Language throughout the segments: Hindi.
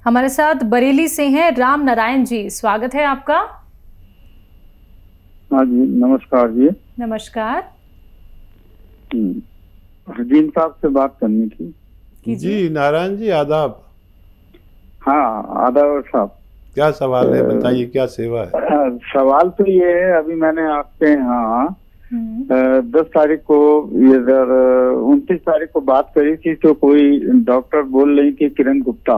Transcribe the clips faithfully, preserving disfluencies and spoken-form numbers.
हमारे साथ बरेली से हैं राम नारायण जी, स्वागत है आपका। हाँ जी, नमस्कार जी। नमस्कार। हरदीन साहब से बात करनी थी। जी नारायण जी, आदाब। हाँ आदाब साहब। क्या सवाल है, बताइए, क्या सेवा है? सवाल तो ये है, अभी मैंने आपके यहाँ दस तारीख को इधर उनतीस तारीख को बात करी थी, तो कोई डॉक्टर बोल रही थी किरण गुप्ता,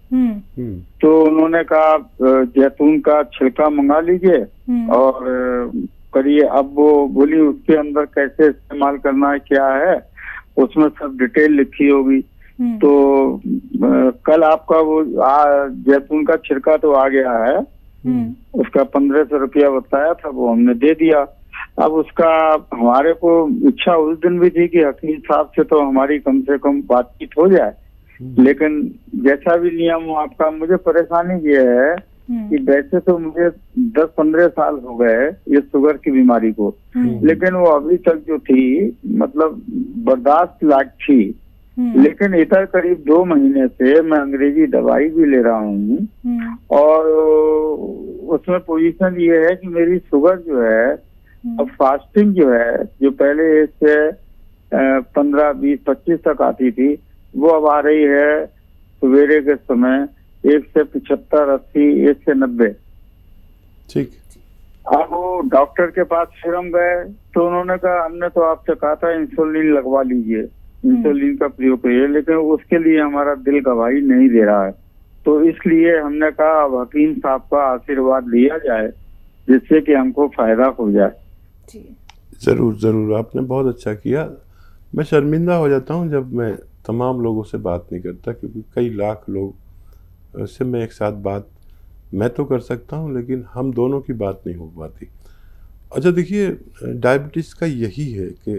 तो उन्होंने कहा जैतून का छिलका मंगा लीजिए और करिए। अब वो बोली उसके अंदर कैसे इस्तेमाल करना है, क्या है उसमें सब डिटेल लिखी होगी। तो आ, कल आपका वो जैतून का छिलका तो आ गया है, उसका पंद्रह सौ रुपया बताया था, वो हमने दे दिया। अब उसका हमारे को इच्छा उस दिन भी थी कि हकीम साहब से तो हमारी कम से कम बातचीत हो जाए, लेकिन जैसा भी नियम हो आपका, मुझे परेशानी ये है कि वैसे तो मुझे दस पंद्रह साल हो गए ये शुगर की बीमारी को, लेकिन वो अभी तक जो थी मतलब बर्दाश्त लायक थी। लेकिन इधर करीब दो महीने से मैं अंग्रेजी दवाई भी ले रहा हूँ और उसमें पोजीशन ये है कि मेरी शुगर जो है अब फास्टिंग जो है, जो पहले इससे पंद्रह बीस पच्चीस तक आती थी, वो अब आ रही है सवेरे के समय एक से पिछहत्तर अस्सी एक से नब्बे। ठीक। अब वो डॉक्टर के पास फिर हम गए तो उन्होंने कहा हमने तो आपसे कहा था इंसुलिन लगवा लीजिए, इंसुलिन का प्रयोग करिए, लेकिन उसके लिए हमारा दिल गवाही नहीं दे रहा है। तो इसलिए हमने कहा अब हकीम साहब का आशीर्वाद लिया जाए जिससे कि हमको फायदा हो जाए। जरूर जरूर, आपने बहुत अच्छा किया। मैं शर्मिंदा हो जाता हूँ जब मैं तमाम लोगों से बात नहीं करता, क्योंकि कई लाख लोग से मैं एक साथ बात मैं तो कर सकता हूँ, लेकिन हम दोनों की बात नहीं हो पाती। अच्छा देखिए, डायबिटीज़ का यही है कि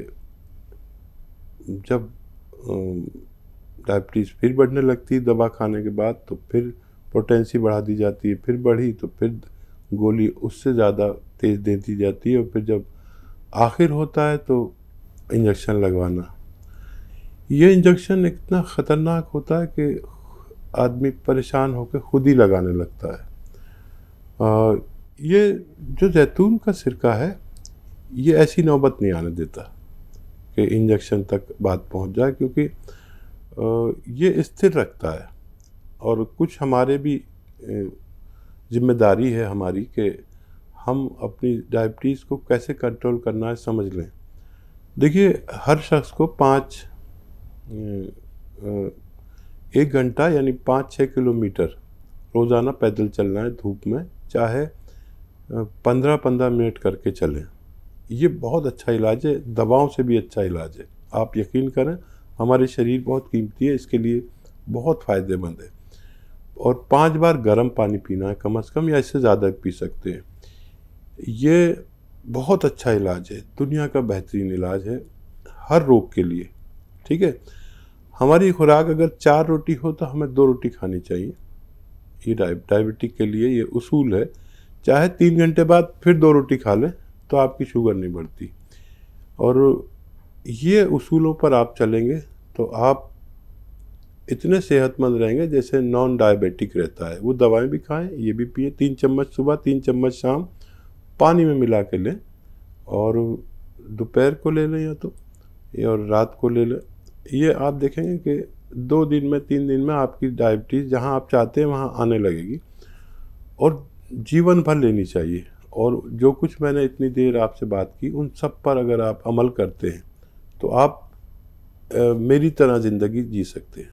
जब डायबिटीज़ फिर बढ़ने लगती है दवा खाने के बाद, तो फिर पोटेंसी बढ़ा दी जाती है, फिर बढ़ी तो फिर गोली उससे ज़्यादा तेज़ दे दी जाती है, और फिर जब आखिर होता है तो इंजेक्शन लगवाना। ये इंजेक्शन इतना ख़तरनाक होता है कि आदमी परेशान होकर खुद ही लगाने लगता है। आ, ये जो जैतून का सिरका है, ये ऐसी नौबत नहीं आने देता कि इंजेक्शन तक बात पहुंच जाए, क्योंकि आ, ये स्थिर रखता है। और कुछ हमारे भी जिम्मेदारी है हमारी कि हम अपनी डायबिटीज़ को कैसे कंट्रोल करना है समझ लें। देखिए, हर शख्स को पाँच एक घंटा यानी पाँच छः किलोमीटर रोज़ाना पैदल चलना है धूप में, चाहे पंद्रह पंद्रह मिनट करके चलें। ये बहुत अच्छा इलाज है, दवाओं से भी अच्छा इलाज है। आप यकीन करें, हमारे शरीर बहुत कीमती है, इसके लिए बहुत फ़ायदेमंद है। और पाँच बार गर्म पानी पीना है कम से कम, या इससे ज़्यादा पी सकते हैं। ये बहुत अच्छा इलाज है, दुनिया का बेहतरीन इलाज है हर रोग के लिए। ठीक है, हमारी खुराक अगर चार रोटी हो तो हमें दो रोटी खानी चाहिए। ये डायबिटिक के लिए ये उसूल है। चाहे तीन घंटे बाद फिर दो रोटी खा लें तो आपकी शुगर नहीं बढ़ती। और ये उसूलों पर आप चलेंगे तो आप इतने सेहतमंद रहेंगे जैसे नॉन डायबिटिक रहता है। वो दवाएं भी खाएं, ये भी पिए, तीन चम्मच सुबह तीन चम्मच शाम पानी में मिला के लें, और दोपहर को ले लें या तो और रात को ले लें। ये आप देखेंगे कि दो दिन में तीन दिन में आपकी डायबिटीज़ जहां आप चाहते हैं वहां आने लगेगी, और जीवन भर लेनी चाहिए। और जो कुछ मैंने इतनी देर आपसे बात की, उन सब पर अगर आप अमल करते हैं तो आप आ, मेरी तरह ज़िंदगी जी सकते हैं।